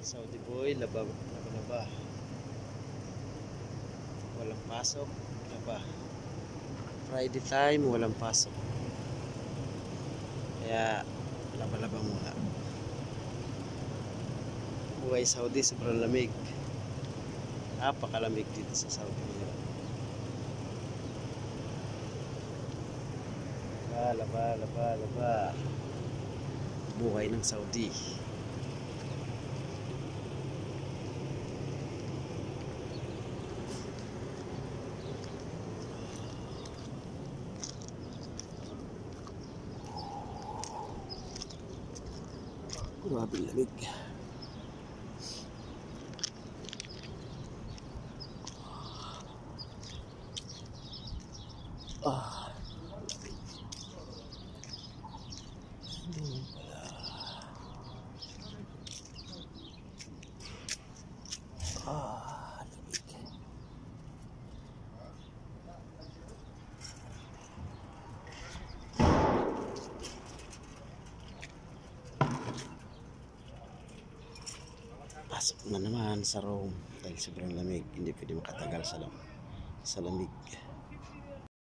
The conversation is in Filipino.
Saudi boy, laba, laba, laba. Walang pasok, laba. Friday time, walang pasok. Kaya, laba-laba muna. Buhay Saudi, sobrang lamig. Napakalamig dito sa Saudi ngayon. Laba, laba, laba. Buhay ng Saudi. Grabe lamig. Pasok na naman sa room dahil sobrang lamig, hindi pwede makatagal sa lamig.